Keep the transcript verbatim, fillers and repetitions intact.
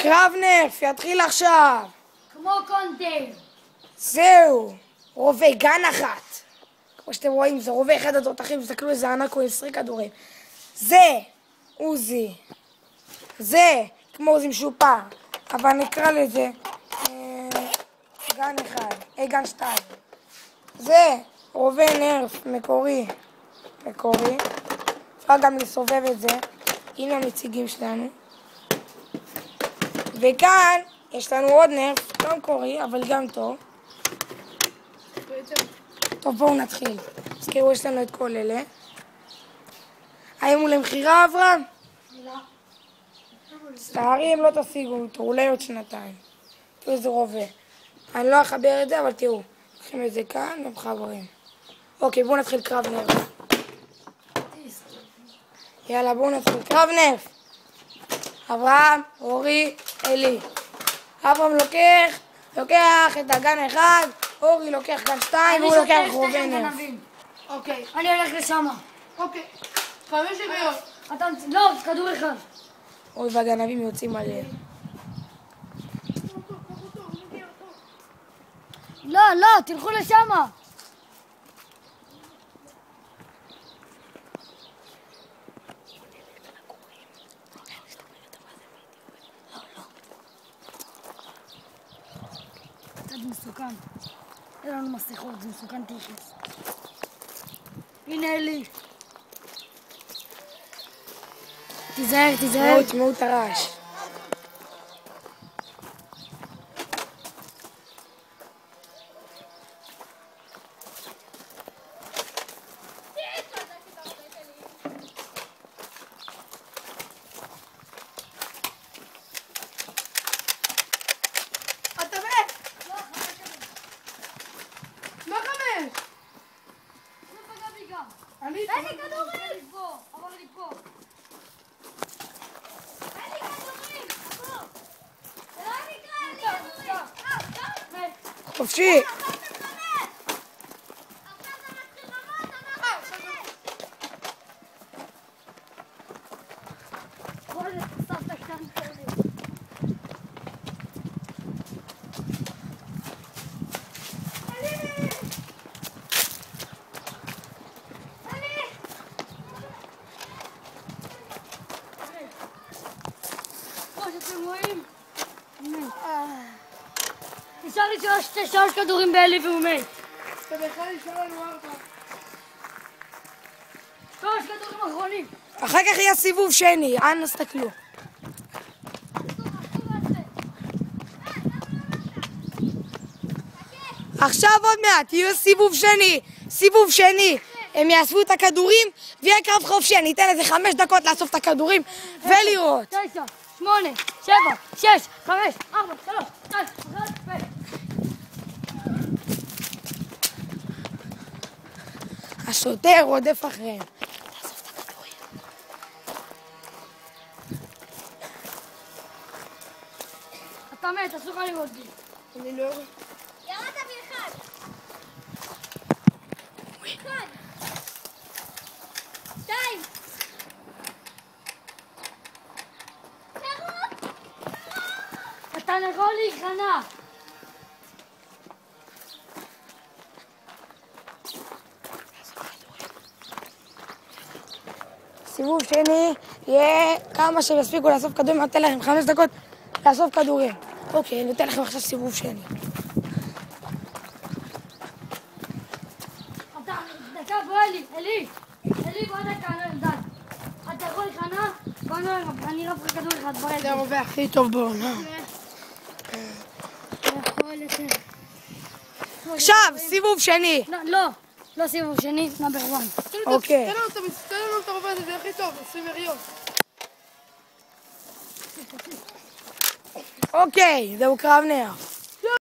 קרב נרף, יתחיל עכשיו. כמו קונטר. זהו, רובה גן אחת. כמו שאתם רואים, זה רובה אחד התותחים, תסתכלו איזה ענק הוא עשרים כדורים. זה עוזי. זה כמו עוזי משופע, אבל נקרא לזה אה, גן אחד, אה, גן שתיים. זה רובה נרף מקורי. מקורי. אפשר גם לסובב את זה. הנה הנציגים שלנו. וכאן יש לנו עוד נרף, לא מקורי, אבל גם טוב. טוב, בואו נתחיל. תזכרו, יש לנו את כל אלה. האם הוא למכירה, אברהם? לא. סתרים לא תשיגו אותו, אולי עוד שנתיים. תראו איזה רובה. אני לא אחבר את זה, אבל תראו. לוקחים את זה כאן ומחברים. אוקיי, בואו נתחיל קרב נרף. יאללה, בואו נתחיל קרב נרף. אברהם, אורי, אלי. אברהם לוקח, לוקח את הגן אחד, אורי לוקח גן שתיים, והוא לוקח רובה נרף. אוקיי. אני הולך לשם. אוקיי. חמש שביות. אתה... לא, כדור אחד. אוי, והגנבים יוצאים עליהם. לא, לא, תלכו לשם. קצת מסוכן. אין לנו מסכות, זה מסוכן תיכנס. הנה אלי. תיזהר, תיזהר. בואו, תשמעו את הרעש. אתה מת! מה חמש? זה פגע בי גם. אני... אין לי כדורים! פה, עבר לי פה. אין לי כדורים! עבור! זה לא נקרא, אין לי כדורים! חופשי. עכשיו אתה מתחמק! עכשיו אתה מתחיל רמות, אמרת מתחמק! בוא נחשף את הקטן שלי. כמו שאתם רואים, נשאר לי שלוש שלוש כדורים באלי והוא מת. אתה בכלל נשאר לנו ארבע. שלוש כדורים אחרונים. אחר כך יהיה סיבוב שני, אנא תסתכלו. עכשיו עוד מעט, יהיה סיבוב שני, סיבוב שני. הם יאספו את הכדורים ויהיה קרב חופשי. אני אתן לזה חמש דקות לאסוף את הכדורים ולראות. תשע, שמונה, שבע, שש, חמש, ארבע, שלוש, שתיים, אחת, ו... השוטר רודף אחריהם. תאסוף את הכדורים. אתה מת, אסור לך לראות בי. אני לא... ירדת באחד. אחד. שתיים. אתה יכול להיכנע. סיבוב שני יהיה כמה שהם יספיקו לאסוף כדורים. אני אתן לכם חמש דקות לאסוף כדורים. אוקיי, אני אתן לכם עכשיו סיבוב שני. אתה, דקה בוא אלי, אלי. אלי בוא דקה, לא די. אתה יכול להיכנע? בוא נראה, אני לא אוכל כדור אחד ברגע. זה הרובה הכי טוב בעונה. עכשיו, סיבוב שני. לא, לא, לא סיבוב שני, נאמבר וואן. אוקיי. תן לנו את המס- תן לנו את הרובה הזה, זה הכי טוב, עשרים יריות. אוקיי, זהו קרב נרף.